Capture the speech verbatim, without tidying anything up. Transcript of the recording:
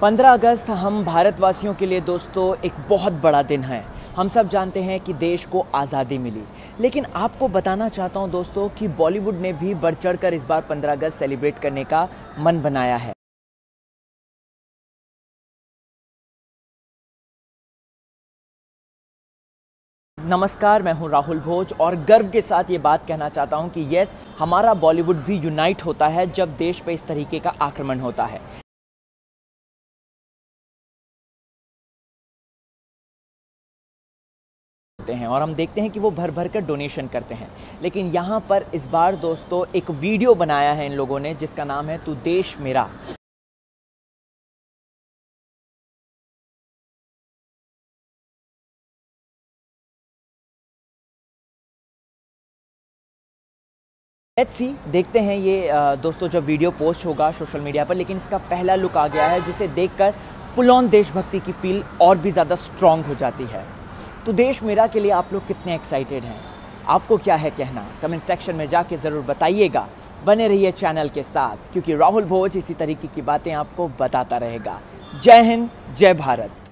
पंद्रह अगस्त हम भारतवासियों के लिए दोस्तों एक बहुत बड़ा दिन है। हम सब जानते हैं कि देश को आज़ादी मिली, लेकिन आपको बताना चाहता हूं दोस्तों कि बॉलीवुड ने भी बढ़ चढ़कर इस बार पंद्रह अगस्त सेलिब्रेट करने का मन बनाया है। नमस्कार, मैं हूं राहुल भोज और गर्व के साथ ये बात कहना चाहता हूं कि यस, हमारा बॉलीवुड भी यूनाइट होता है जब देश पे इस तरीके का आक्रमण होता है। हैं और हम देखते हैं कि वो भर भर कर डोनेशन करते हैं, लेकिन यहाँ पर इस बार दोस्तों एक वीडियो बनाया है इन लोगों ने जिसका नाम है तू देश मेरा। लेट्स सी, देखते हैं ये दोस्तों जब वीडियो पोस्ट होगा सोशल मीडिया पर, लेकिन इसका पहला लुक आ गया है जिसे देखकर फुल ऑन देशभक्ति की फील और भी ज़्यादा स्ट्रांग हो जाती है। तो देश मेरा के लिए आप लोग कितने एक्साइटेड हैं? आपको क्या है कहना? कमेंट सेक्शन में जाके ज़रूर बताइएगा। बने रहिए चैनल के साथ, क्योंकि राहुल भोज इसी तरीके की बातें आपको बताता रहेगा। जय हिंद, जय भारत।